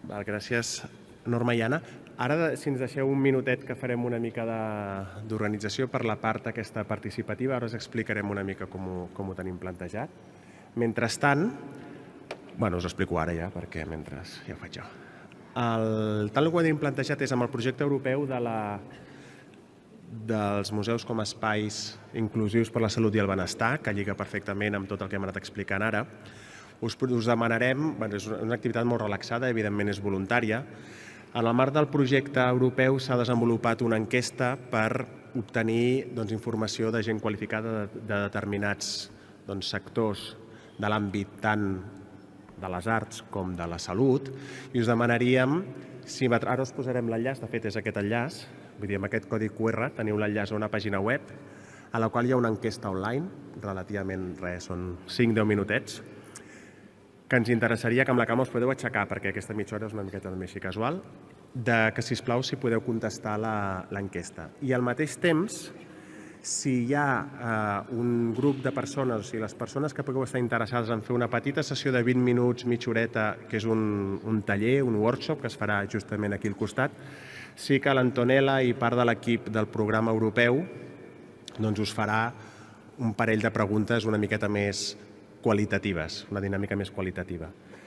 Gràcies, Norma i Anna. Ara, si ens deixeu un minutet, que farem una mica d'organització per la part aquesta participativa. Ara us explicarem una mica com ho tenim plantejat. Mentrestant, us ho explico ara ja, perquè mentre ja ho faig jo. Tal com ho tenim plantejat és amb el projecte europeu dels museus com a espais inclusius per la salut i el benestar, que lliga perfectament amb tot el que hem anat explicant ara. Us demanarem, és una activitat molt relaxada, evidentment és voluntària. En el marc del projecte europeu s'ha desenvolupat una enquesta per obtenir informació de gent qualificada de determinats sectors de l'àmbit tant de les arts com de la salut, i us demanaríem, ara us posarem l'enllaç, de fet és aquest enllaç, vull dir, amb aquest codi QR teniu l'enllaç a una pàgina web a la qual hi ha una enquesta online, relativament res, són 5-10 minutets, que ens interessaria que amb la cama us podeu aixecar, perquè aquesta mitja hora és una miqueta més així casual, que, sisplau, si podeu contestar l'enquesta. I al mateix temps, si hi ha un grup de persones, o sigui, les persones que pugueu estar interessades en fer una petita sessió de 20 minuts, mitja horeta, que és un taller, un workshop, que es farà justament aquí al costat, sí que l'Antonella i part de l'equip del programa europeu us farà un parell de preguntes una miqueta més qualitatives, una dinàmica més qualitativa.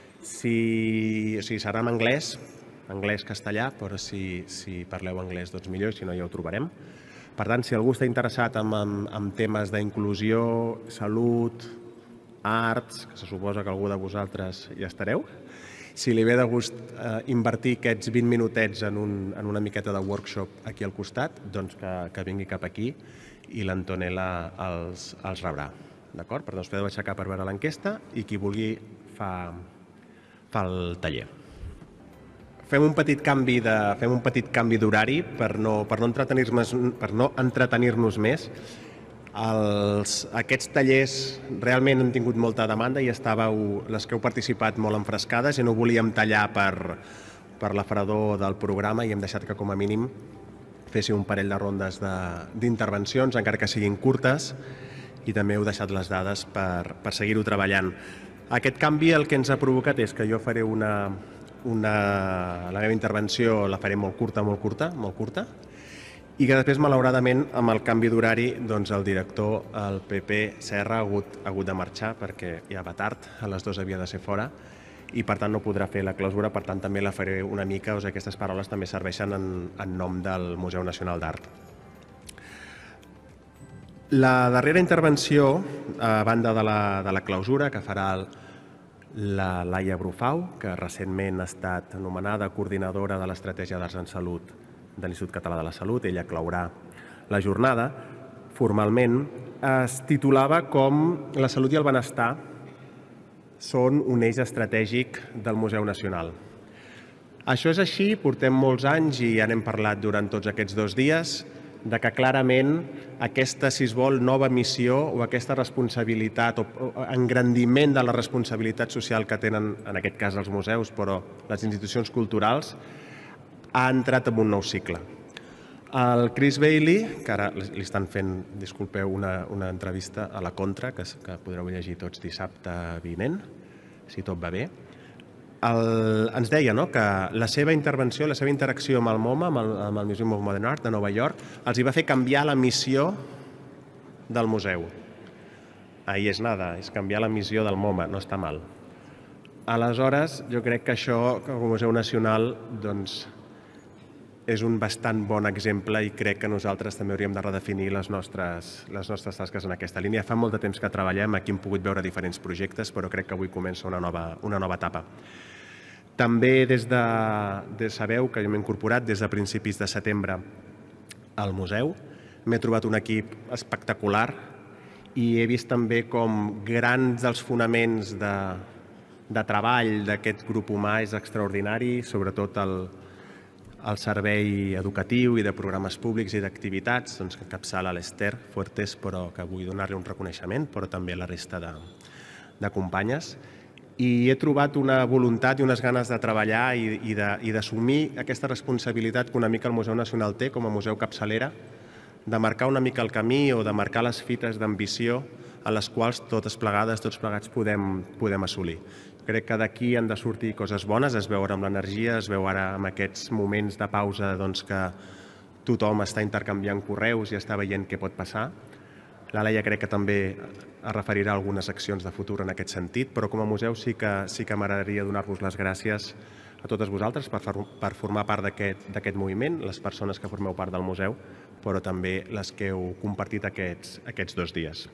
Serà en anglès-castellà, però si parleu anglès, doncs millor, si no ja ho trobarem. Per tant, si algú està interessat en temes d'inclusió, salut, arts, que se suposa que algú de vosaltres hi estareu, si li ve de gust invertir aquests 20 minutets en una miqueta de workshop aquí al costat, doncs que vingui cap aquí i l'Antonella els rebrà. D'acord? Per tant, us podeu aixecar per veure l'enquesta i qui vulgui fa el taller. Fem un petit canvi d'horari per no entretenir-nos més. Aquests tallers realment han tingut molta demanda i les que heu participat molt enfrescades i no volíem tallar per la fredor del programa i hem deixat que com a mínim féssiu un parell de rondes d'intervencions, encara que siguin curtes, i també heu deixat les dades per seguir-ho treballant. Aquest canvi el que ens ha provocat és que jo faré la meva intervenció la faré molt curta, i que després, malauradament, amb el canvi d'horari, el director, el Pepe Serra, ha hagut de marxar perquè ja va tard, a les 2 havia de ser fora, i per tant no podrà fer la clausura, per tant també la faré una mica, aquestes paraules també serveixen en nom del Museu Nacional d'Art. La darrera intervenció, a banda de la clausura, que farà la Laia Brufau, que recentment ha estat nomenada coordinadora de l'Estratègia d'Arts en Salut de l'Institut Català de la Salut, ella claurà la jornada, formalment, es titulava com la salut i el benestar són un eix estratègic del Museu Nacional. Això és així, portem molts anys i ja n'hem parlat durant tots aquests 2 dies, de que clarament aquesta, si es vol, nova missió o aquesta responsabilitat o engrandiment de la responsabilitat social que tenen, en aquest cas els museus, però les institucions culturals, ha entrat en un nou cicle. El Chris Bailey, que ara li estan fent, disculpeu, una entrevista a la Contra, que podreu llegir tots dissabte vinent, si tot va bé, ens deia que la seva intervenció, la seva interacció amb el MoMA, amb el Museum of Modern Art de Nova York, els hi va fer canviar la missió del museu. Ahí és nada, és canviar la missió del MoMA, no està mal. Aleshores, jo crec que això, com a Museu Nacional, és un bastant bon exemple i crec que nosaltres també hauríem de redefinir les nostres tasques en aquesta línia. Fa molt de temps que treballem, aquí hem pogut veure diferents projectes, però crec que avui comença una nova etapa. També sabeu que jo m'he incorporat des de principis de setembre al museu. M'he trobat un equip espectacular i he vist també com grans dels fonaments de treball d'aquest grup humà és extraordinari, sobretot el servei educatiu i de programes públics i d'activitats, que encapçala l'Ester Fuertes, però que vull donar-li un reconeixement, però també la resta de companyes. I he trobat una voluntat i unes ganes de treballar i d'assumir aquesta responsabilitat que una mica el Museu Nacional té com a museu capçalera, de marcar una mica el camí o de marcar les fites d'ambició a les quals totes plegades, tots plegats podem assolir. Crec que d'aquí han de sortir coses bones, es veu ara amb l'energia, es veu ara amb aquests moments de pausa que tothom està intercanviant correus i està veient què pot passar. La Laia crec que també es referirà a algunes accions de futur en aquest sentit, però com a museu sí que m'agradaria donar-vos les gràcies a totes vosaltres per formar part d'aquest moviment, les persones que formeu part del museu, però també les que heu compartit aquests 2 dies.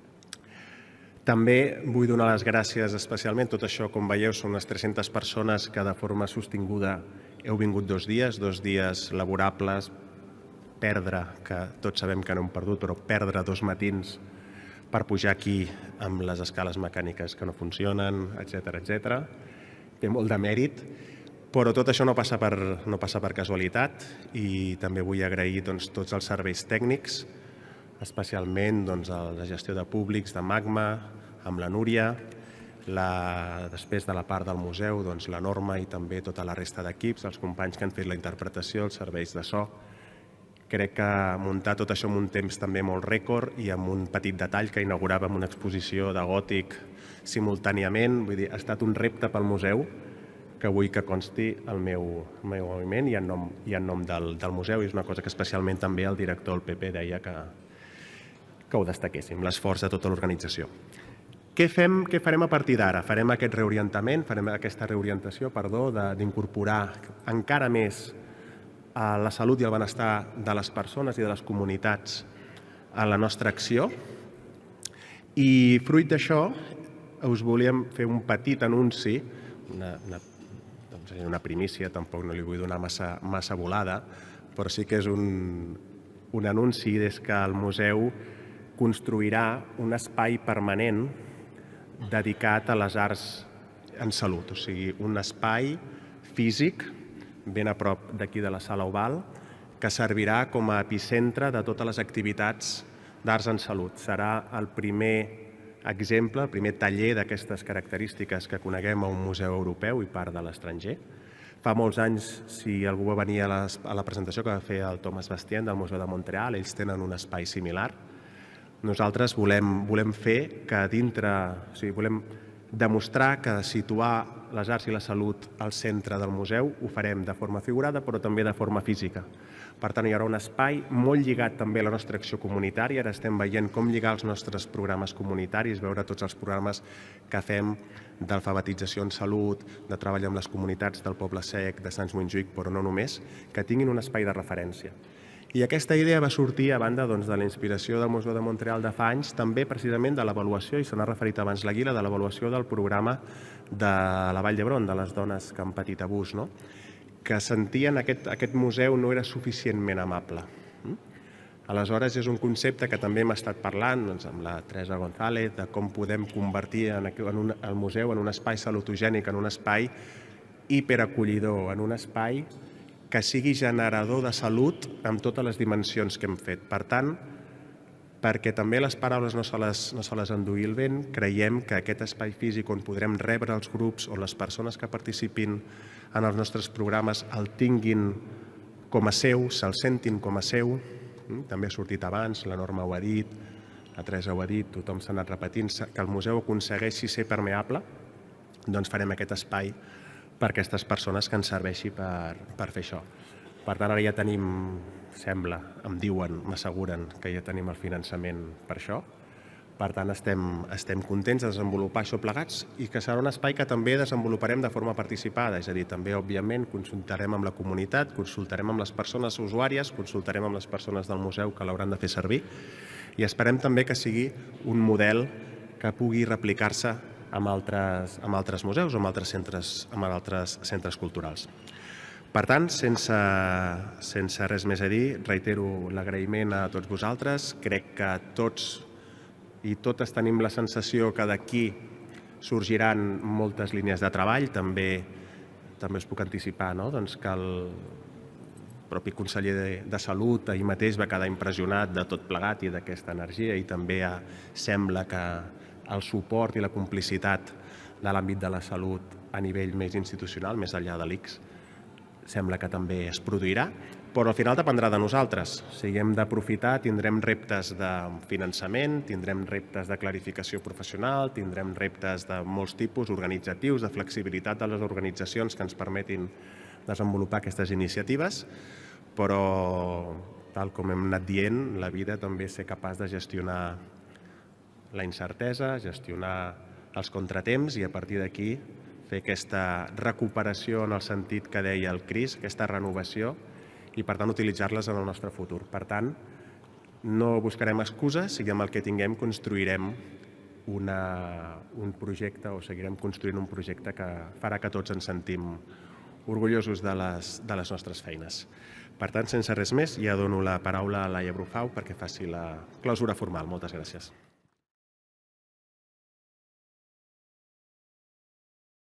També vull donar les gràcies especialment, tot això, com veieu, són unes 300 persones que de forma sostinguda heu vingut 2 dies laborables, perdre, que tots sabem que no hem perdut, però perdre 2 matins per pujar aquí amb les escales mecàniques que no funcionen, etc. Té molt de mèrit, però tot això no passa per casualitat i també vull agrair tots els serveis tècnics, especialment la gestió de públics de Magma, amb la Núria, després de la part del museu, la Norma i també tota la resta d'equips, els companys que han fet la interpretació, els serveis de so. Crec que muntar tot això en un temps també molt rècord i amb un petit detall que inauguràvem una exposició de gòtic simultàniament. Vull dir, ha estat un repte pel museu que vull que consti el meu moviment i en nom del museu. I és una cosa que especialment també el director del PP deia que ho destaquéssim, l'esforç de tota l'organització. Què farem a partir d'ara? Farem aquest reorientament, farem aquesta reorientació, d'incorporar encara més la salut i el benestar de les persones i de les comunitats a la nostra acció. I fruit d'això us volíem fer un petit anunci, una primícia, tampoc no li vull donar massa volada, però sí que és un anunci des que el museu construirà un espai permanent dedicat a les arts en salut, o sigui, un espai físic ben a prop d'aquí de la Sala Oval, que servirà com a epicentre de totes les activitats d'arts en salut. Serà el primer exemple, el primer taller d'aquestes característiques que coneguem a un museu europeu i part de l'estranger. Fa molts anys, si algú va venir a la presentació que va fer el Thomas Bastien del Museu de Montreal, ells tenen un espai similar. Nosaltres volem fer que dintre, o sigui, volem demostrar que situar les arts i la salut al centre del museu ho farem de forma figurada però també de forma física. Per tant, hi haurà un espai molt lligat també a la nostra acció comunitària. Ara estem veient com lligar els nostres programes comunitaris, veure tots els programes que fem d'alfabetització en salut, de treball amb les comunitats del Poble Sec, de Sants Montjuïc, però no només, que tinguin un espai de referència. I aquesta idea va sortir, a banda de la inspiració del Museu de Montreal de fa anys, també precisament de l'avaluació, i se n'ha referit abans la Guila, de l'avaluació del programa de la Vall d'Hebron, de les dones que han patit abús, que sentien que aquest museu no era suficientment amable. Aleshores, és un concepte que també hem estat parlant amb la Teresa González, de com podem convertir el museu en un espai salutogènic, en un espai hiperacollidor, en un espai que sigui generador de salut amb totes les dimensions que hem fet. Per tant, perquè també les paraules no se les enduï el vent, creiem que aquest espai físic on podrem rebre els grups o les persones que participin en els nostres programes el tinguin com a seu, se'l sentin com a seu. També ha sortit abans, la Norma ho ha dit, la Teresa ho ha dit, tothom s'ha anat repetint, que el museu aconsegueixi ser permeable, doncs farem aquest espai per a aquestes persones que ens serveixi per fer això. Per tant, ara ja tenim, sembla, em diuen, m'asseguren que ja tenim el finançament per això. Per tant, estem contents de desenvolupar això plegats i que serà un espai que també desenvoluparem de forma participada, és a dir, també, òbviament, consultarem amb la comunitat, consultarem amb les persones usuàries, consultarem amb les persones del museu que l'hauran de fer servir i esperem també que sigui un model que pugui replicar-se amb altres museus o amb altres centres culturals. Per tant, sense res més a dir, reitero l'agraïment a tots vosaltres. Crec que tots i totes tenim la sensació que d'aquí sorgiran moltes línies de treball. També us puc anticipar que el propi conseller de Salut ahir mateix va quedar impressionat de tot plegat i d'aquesta energia i també sembla que el suport i la complicitat de l'àmbit de la salut a nivell més institucional, més enllà de l'ICS, sembla que també es produirà, però al final dependrà de nosaltres. Si hem d'aprofitar, tindrem reptes de finançament, tindrem reptes de clarificació professional, tindrem reptes de molts tipus organitzatius, de flexibilitat de les organitzacions que ens permetin desenvolupar aquestes iniciatives, però, tal com hem anat dient, la vida també és ser capaç de gestionar la incertesa, gestionar els contratemps i a partir d'aquí fer aquesta recuperació en el sentit que deia el Cris, aquesta renovació, i per tant utilitzar-les en el nostre futur. Per tant, no buscarem excuses i amb el que tinguem construirem un projecte o seguirem construint un projecte que farà que tots ens sentim orgullosos de les nostres feines. Per tant, sense res més, ja dono la paraula a Laia Brufau perquè faci la clausura formal. Moltes gràcies.